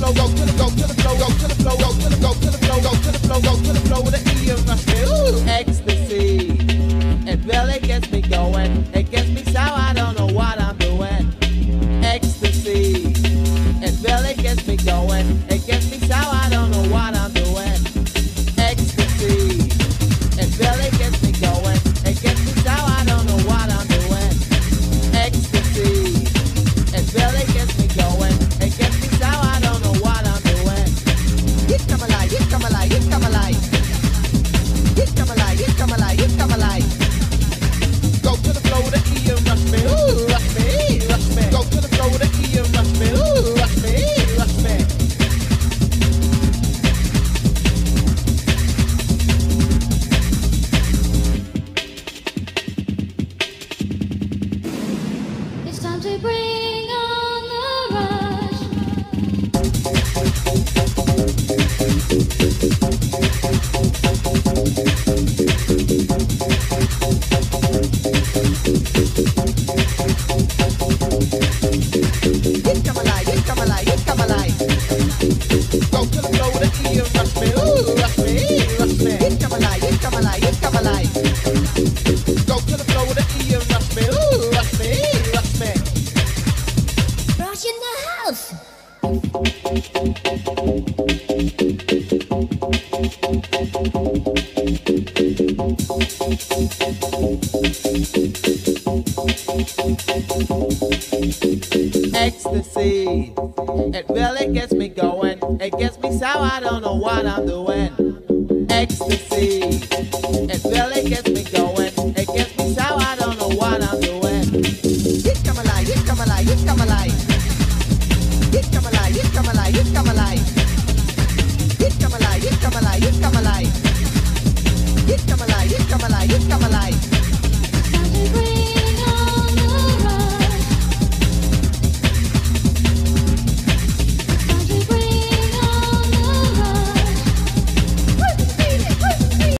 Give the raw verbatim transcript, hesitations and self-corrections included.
flow, go to the go to the flow, go to the flow, go to the go to the flow, go to the flow, go to the flow with the E and rush me. Ooh, ecstasy. It really gets me going. It gets me so I don't know what I'm doing. Ecstasy. It really gets me going. It gets me so I don't know what I'm doing. Ecstasy. It really gets me going. It gets me so I don't know what I'm doing. Ecstasy. It really gets me going. It gets me so I don't know what I'm doing. It come alive, it come alive, it come alive. It come alive, it come alive, it come alive. Go to the flow with the E and rush me. Ooh, rush me, rush me. Go to the flow with the E and rush me. Ooh, rush me, rush me. It's time to bring on the rush. It come alive, it come alive, it come alive. Go to the flow with the E and rush me. Ooh, rush me, rush me. It come alive, it come alive, it come alive. Go to the flow with the E and rush me. Ooh, rush me, rush me. Rush in the house. Ecstasy. It really gets me going. It gets me so I don't know what I'm doing. Ecstasy. It really gets me going.